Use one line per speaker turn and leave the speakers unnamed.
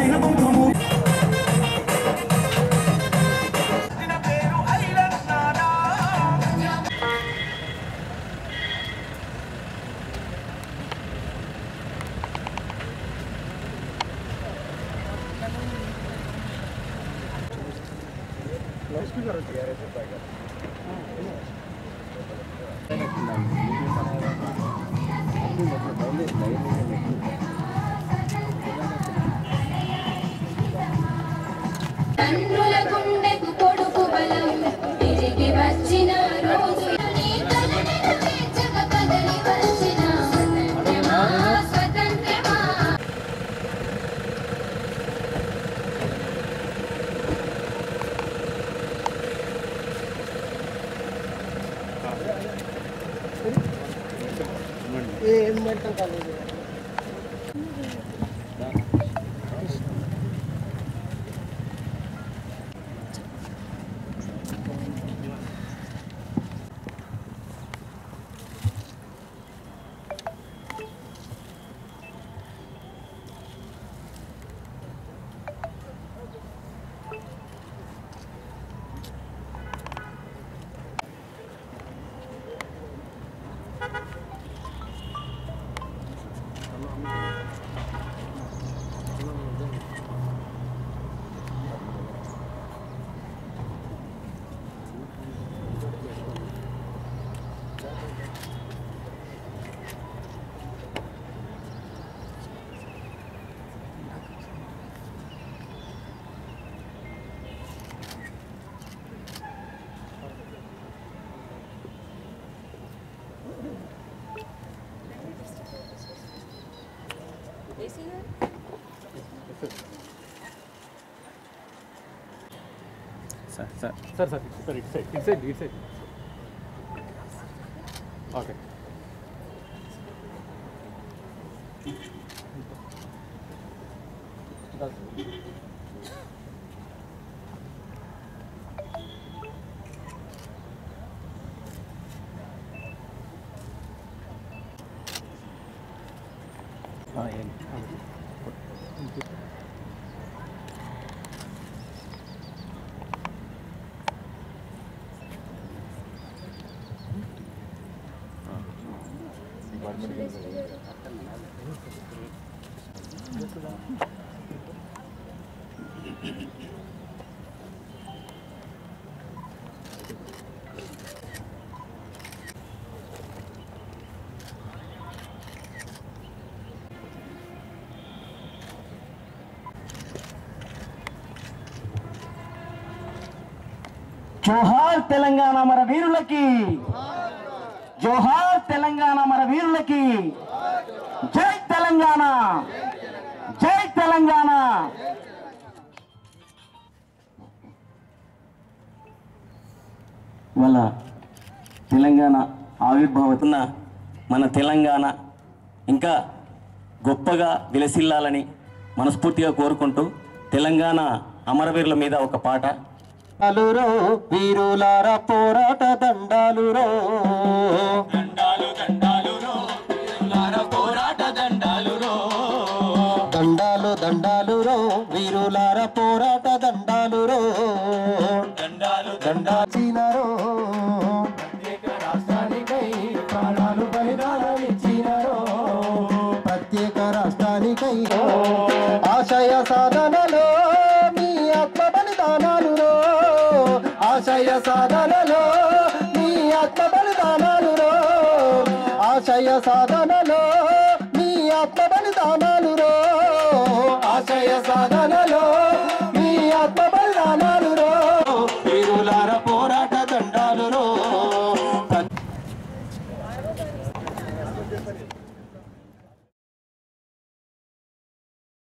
Sir, inside. Okay.
జోహార్ తెలంగాణ మన వీరులకి, జోహార్ తెలంగాణ మన వీరులకి, జై తెలంగాణ, జై తెలంగాణ. ఇవాళ తెలంగాణ ఆవిర్భావతున్న మన తెలంగాణ ఇంకా గొప్పగా విలసిల్లాలని మనస్ఫూర్తిగా కోరుకుంటూ తెలంగాణ అమరవీరుల మీద ఒక పాట.
దండాలురో వీరులార పోరాట దండాలురో,
దండాలు దండాలురో వీరులార పోరాట దండాలురో,
దండాలు దండాలురో వీరులార పోరాట దండాలురో,
దండాలు
దండాచినరో
ప్రత్యేక రాష్ట్రానికై ప్రాణాలు బలిదానమిచ్చినరో,
ప్రత్యేక రాష్ట్రానికై ఆశయ సాధనలో మీ ఆత్మ బలిదానాలురో, ఆశయ సాధనలో మీ ఆత్మ బలిదానాలురో, ఆశయ సాధనలో మీ ఆత్మ బలిదానాలురో, ఆశయ సాధనలో మీ ఆత్మ బలిదానాలురో, వీరులార పోరాట దండాలురో.